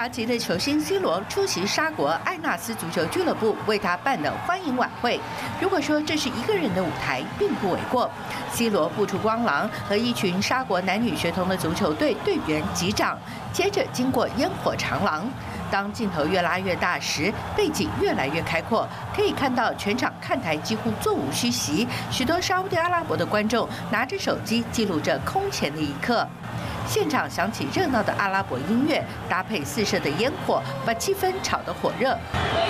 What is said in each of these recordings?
华籍的球星 C 罗出席沙国艾纳斯足球俱乐部为他办的欢迎晚会。如果说这是一个人的舞台，并不为过。C 罗步出光廊，和一群沙国男女学童的足球队队员击掌，接着经过烟火长廊。当镜头越拉越大时，背景越来越开阔，可以看到全场看台几乎座无虚席，许多沙烏地阿拉伯的观众拿着手机记录着空前的一刻。现场响起热闹的阿拉伯音乐，搭配四射的烟火，把气氛炒得火热。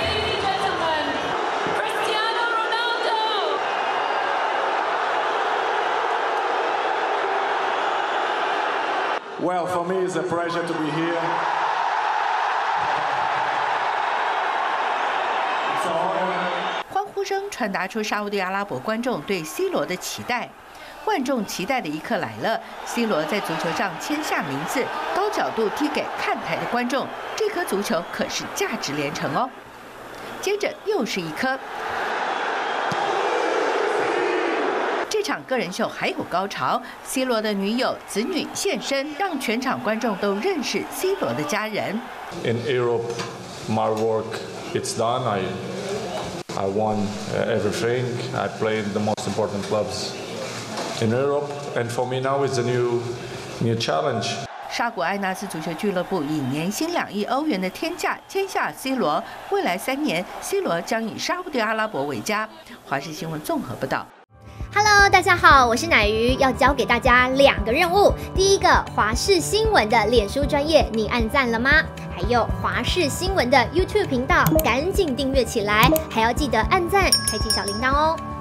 Well, for me, it's a pleasure to be here. It's an honor. 欢呼声传达出沙烏地阿拉伯观众对 C 罗的期待。万众期待的一刻来了 ，C 罗在足球上签下名字，高角度踢给看台的观众，这颗足球可是价值连城哦。接着又是一颗。这场个人秀还有高潮 ，C 罗的女友、子女现身，让全场观众都认识 C 罗的家人。 In Europe, my work it's done. I won everything. I played the most important clubs in Europe, and for me now it's a new challenge. 沙国艾纳斯足球俱乐部以年薪2亿欧元的天价签下 C 罗，未来3年 C 罗将以沙烏地阿拉伯为家。华视新闻综合报道。 Hello， 大家好，我是乃瑜，要教给大家2个任务。第一个，华视新闻的脸书专页，你按赞了吗？还有华视新闻的 YouTube 频道，赶紧订阅起来，还要记得按赞，开启小铃铛哦。